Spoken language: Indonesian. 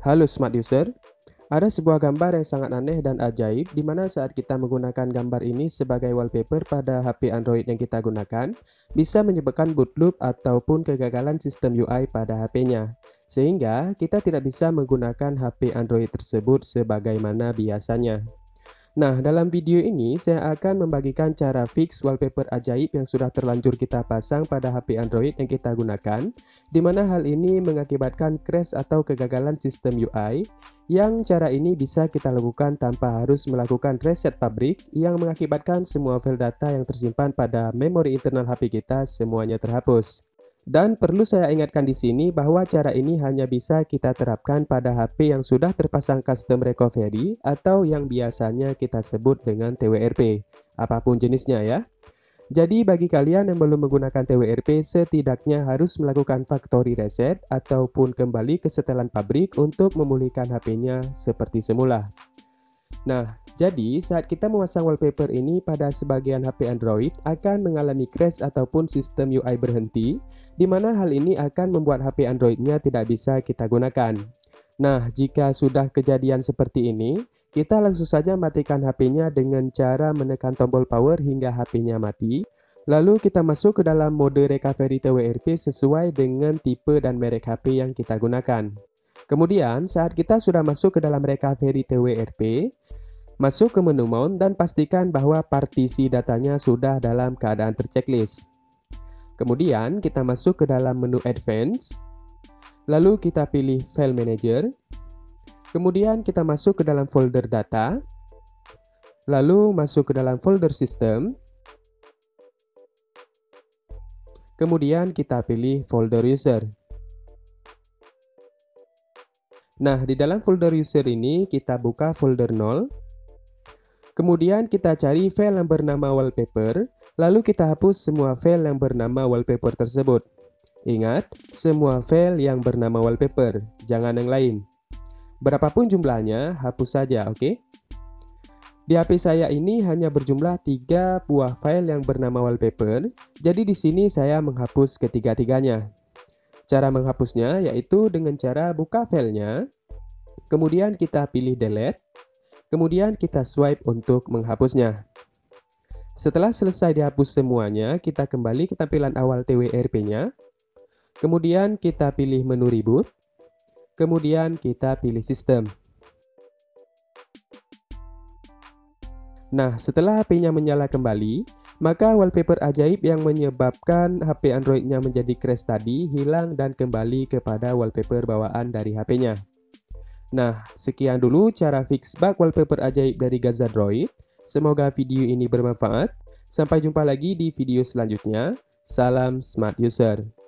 Halo Smart User, ada sebuah gambar yang sangat aneh dan ajaib di mana saat kita menggunakan gambar ini sebagai wallpaper pada HP Android yang kita gunakan, bisa menyebabkan boot loop ataupun kegagalan sistem UI pada HP-nya. Sehingga kita tidak bisa menggunakan HP Android tersebut sebagaimana biasanya. Nah, dalam video ini saya akan membagikan cara fix wallpaper ajaib yang sudah terlanjur kita pasang pada HP Android yang kita gunakan, di mana hal ini mengakibatkan crash atau kegagalan sistem UI, yang cara ini bisa kita lakukan tanpa harus melakukan reset pabrik yang mengakibatkan semua file data yang tersimpan pada memori internal HP kita semuanya terhapus. Dan perlu saya ingatkan di sini bahwa cara ini hanya bisa kita terapkan pada HP yang sudah terpasang custom recovery atau yang biasanya kita sebut dengan TWRP, apapun jenisnya ya. Jadi bagi kalian yang belum menggunakan TWRP, setidaknya harus melakukan factory reset ataupun kembali ke setelan pabrik untuk memulihkan HP-nya seperti semula. Nah, jadi saat kita memasang wallpaper ini pada sebagian HP Android akan mengalami crash ataupun sistem UI berhenti, di mana hal ini akan membuat HP Android-nya tidak bisa kita gunakan. Nah, jika sudah kejadian seperti ini, kita langsung saja matikan HP-nya dengan cara menekan tombol power hingga HP-nya mati. Lalu kita masuk ke dalam mode recovery TWRP sesuai dengan tipe dan merek HP yang kita gunakan. Kemudian, saat kita sudah masuk ke dalam recovery TWRP, masuk ke menu mount dan pastikan bahwa partisi datanya sudah dalam keadaan terchecklist. Kemudian, kita masuk ke dalam menu advance, lalu kita pilih file manager, kemudian kita masuk ke dalam folder data, lalu masuk ke dalam folder system, kemudian kita pilih folder user. Nah, di dalam folder user ini kita buka folder 0. Kemudian kita cari file yang bernama wallpaper, lalu kita hapus semua file yang bernama wallpaper tersebut. Ingat, semua file yang bernama wallpaper, jangan yang lain. Berapapun jumlahnya, hapus saja, oke? Di HP saya ini hanya berjumlah 3 buah file yang bernama wallpaper, jadi di sini saya menghapus ketiga-tiganya. Cara menghapusnya yaitu dengan cara buka filenya, kemudian kita pilih delete, kemudian kita swipe untuk menghapusnya. Setelah selesai dihapus semuanya, kita kembali ke tampilan awal TWRP-nya, kemudian kita pilih menu reboot, kemudian kita pilih sistem. Nah, setelah HP-nya menyala kembali, maka wallpaper ajaib yang menyebabkan HP Android-nya menjadi crash tadi hilang dan kembali kepada wallpaper bawaan dari HP-nya. Nah, sekian dulu cara fix bug wallpaper ajaib dari Gazadroid. Semoga video ini bermanfaat. Sampai jumpa lagi di video selanjutnya. Salam Smart User.